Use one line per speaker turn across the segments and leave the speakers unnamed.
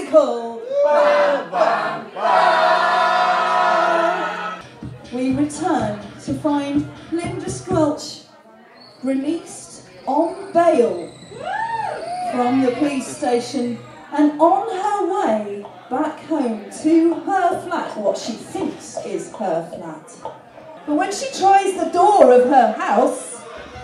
musical. Bam, bam, bam. We return to find Linda Squelch released on bail from the police station and on her way back home to her flat, what she thinks is her flat. But when she tries the door of her house,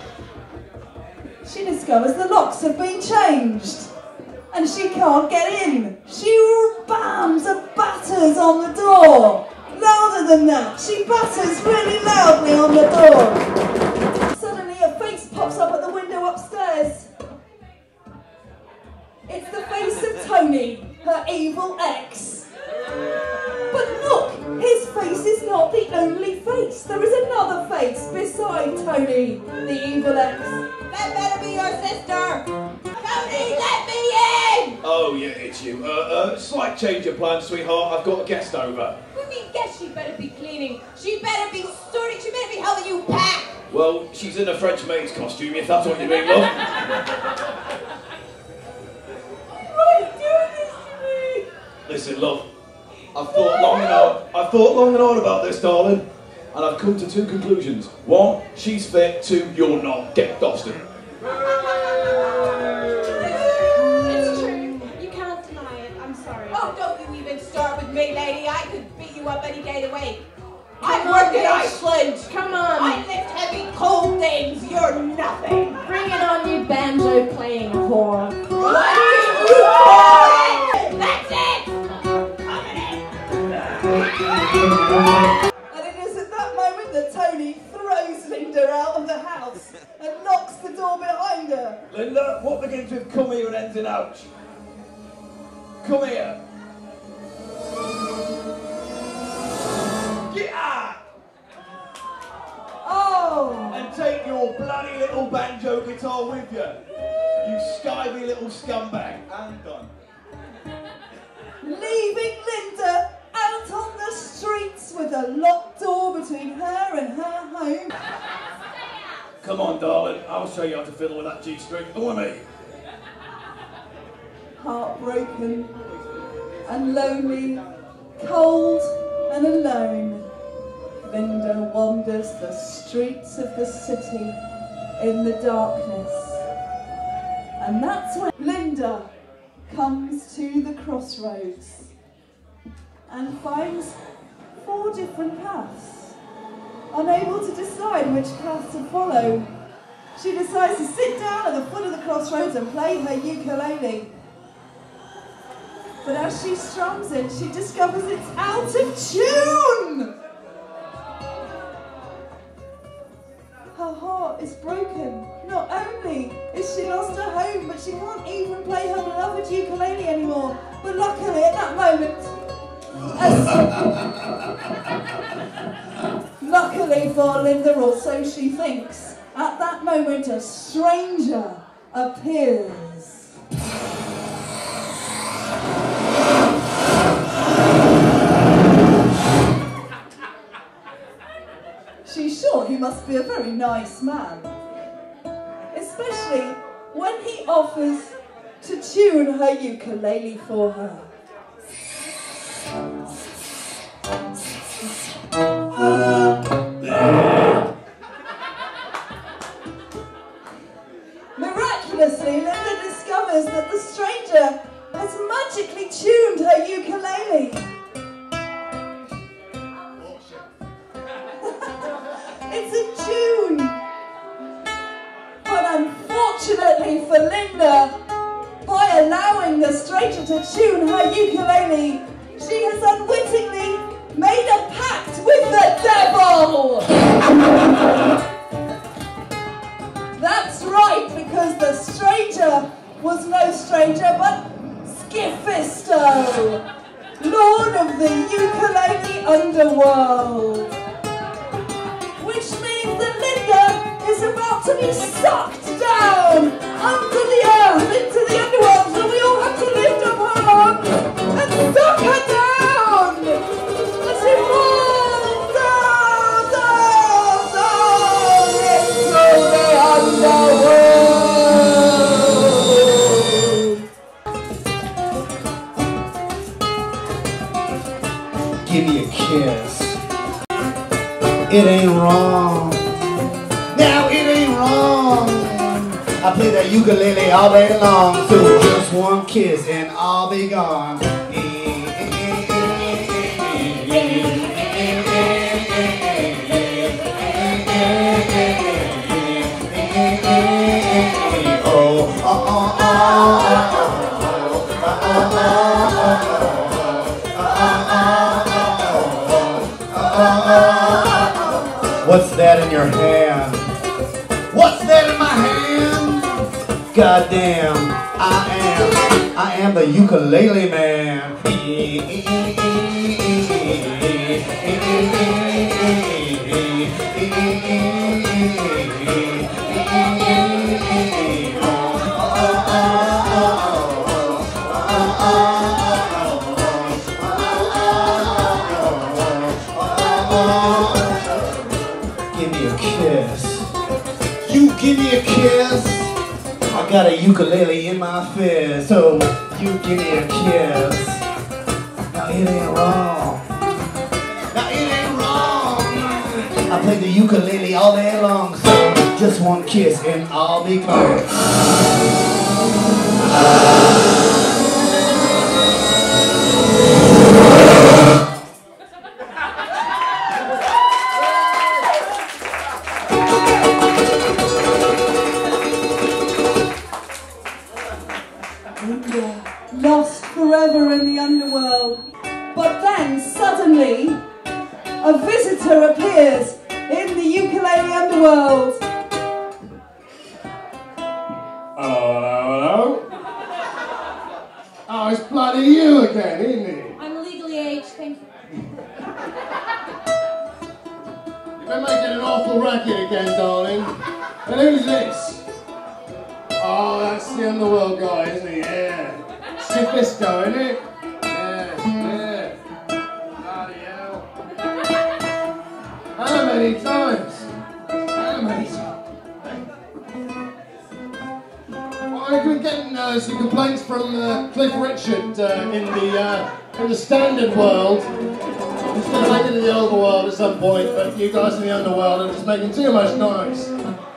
she discovers the locks have been changed and she can't get in. She bams and batters on the door. Louder than that, she batters really loudly on the door. Suddenly a face pops up at the window upstairs. It's the face of Tony, her evil ex. But look, his face is not the only face. There is another face beside Tony, the evil ex.
That better be your sister! Tony, let me in!
Oh yeah, it's you. Slight change of plans, sweetheart. I've got a guest over.
What do you mean guess? She better be cleaning. She better be sorting. She better be helping you pack.
Well, she's in a French maid's costume, if that's what you mean, love.
Why are you doing this to me?
Listen, love. I've thought long and hard about this, darling. And I've come to two conclusions. One, she's fit. Two, you're not. Get dusted.
It's true. You can't deny it. I'm sorry. Oh, don't you even start with me, lady. I could beat you up any day of the week. I work in Iceland.
Come on.
I lift heavy, cold things. You're nothing.
Bring it on, you banjo playing whore.
What do you call it? That's it. Coming in.
And it is at that moment that Tony throws Linda out of the house and locks the door behind her.
Linda, what begins with come here and ends in ouch? Come here. Get out!
Oh!
And take your bloody little banjo guitar with you. You skivy little scumbag. And done.
Leaving Linda out on the streets with a locked door between her and her home.
Come on, darling. I'll show you how to fiddle with that G string. Go on, mate.
Heartbroken and lonely, cold and alone, Linda wanders the streets of the city in the darkness. And that's when Linda comes to the crossroads and finds 4 different paths. Unable to decide which path to follow, she decides to sit down at the foot of the crossroads and play her ukulele. But as she strums it, she discovers it's out of tune! Her heart is broken. Not only is she lost her home, but she can't even play her beloved ukulele anymore. But luckily, at that moment, luckily for Linda, or so she thinks, at that moment a stranger appears. She's sure he must be a very nice man, especially when he offers to tune her ukulele for her. Miraculously, Linda discovers that the stranger has magically tuned her ukulele. It's a tune! But unfortunately for Linda, by allowing the stranger to tune her ukulele, she has unwittingly made a pact with the devil! That's right, because the stranger was no stranger but Sxiphisto, Lord of the Ukulele Underworld. Which means that Linda is about to be sucked down under the earth into the underworld, so we all have to lift up her arms and suck her down! As she falls down, down, down into the underworld!
give me a kiss. It ain't wrong. Now it ain't wrong. I play that ukulele all day long, so just one kiss and I'll be gone. What's that in your hand? What's that in my hand? Goddamn, I am the ukulele man. Give me a kiss. I got a ukulele in my fist, so you give me a kiss. Now it ain't wrong. Now it ain't wrong. I play the ukulele all day long, so just one kiss and I'll be gone.
Lost forever in the underworld. But then, suddenly, a visitor appears in the Ukulele Underworld.
Hello. Oh, it's bloody you again, isn't it?
I'm legally aged, thank you.
You've been making an awful racket again, darling. And who's this? Oh, that's the Underworld guy, isn't he? Yeah. Sxiphisto, isn't it? Yeah. Bloody hell. How many times? How many times? Well, I've been getting some complaints from Cliff Richard in the standard world. He's going to make it in the overworld at some point, but you guys in the underworld are just making too much noise.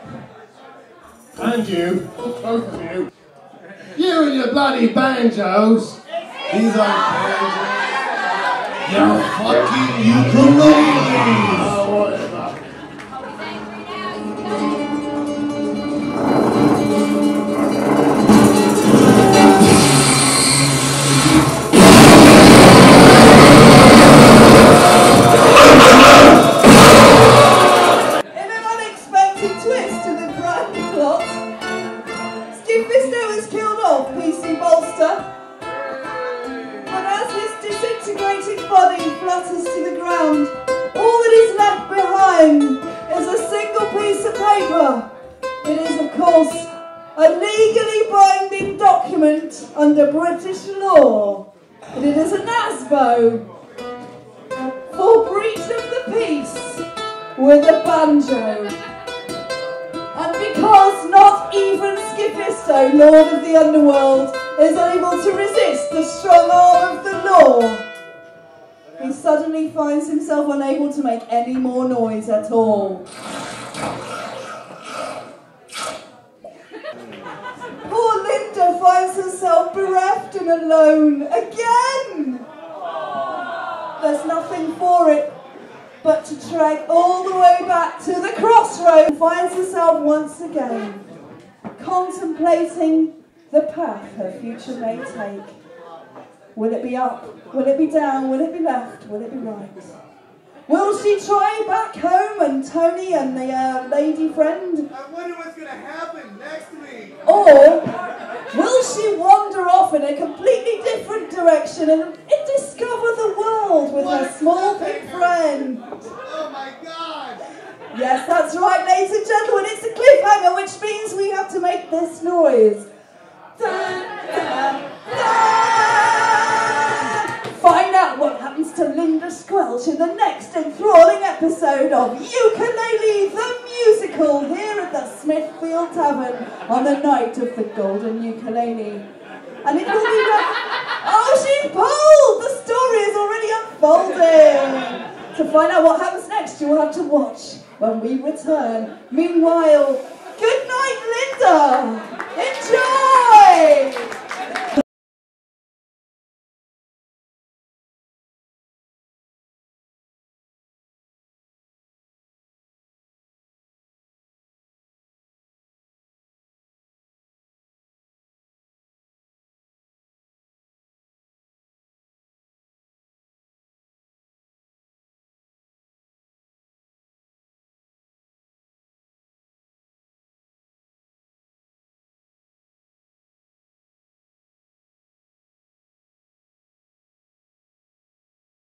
And you, both of you. You and your bloody banjos.
These aren't banjos. They're fucking ukuleles.
Oh, whatever.
In an unexpected twist to the grand plot, Sxiphisto is killed off, PC Bolster. But as his disintegrating body flutters to the ground, all that is left behind is a single piece of paper. It is, of course, a legally binding document under British law. And it is an ASBO for breach of the peace with a banjo. And because not even Sxiphisto, Lord of the Underworld, is able to resist the strong arm of the law, he suddenly finds himself unable to make any more noise at all. Poor Linda finds herself bereft and alone again. There's nothing for it but to trek all the way back to the Crossroads and finds herself once again contemplating the path her future may take. Will it be up? Will it be down? Will it be left? Will it be right? Will she try back home and Tony and the lady friend?
I wonder what's going to happen next week.
Or will she wander off in a completely different direction and discover the world with her small pink friend?
Oh my God!
Yes, that's right, ladies and gentlemen, it's a cliffhanger, which means we have to make this noise. Dun, dun, dun. Find out what happens to Linda Squelch in the next enthralling episode of Ukulele the Musical here at the Smithfields Tavern on the night of the Golden Ukulele. And it will be... Oh, she's pulled! The story is already unfolding! find out what happens next, you'll have to watch when we return. Meanwhile, good night, Linda!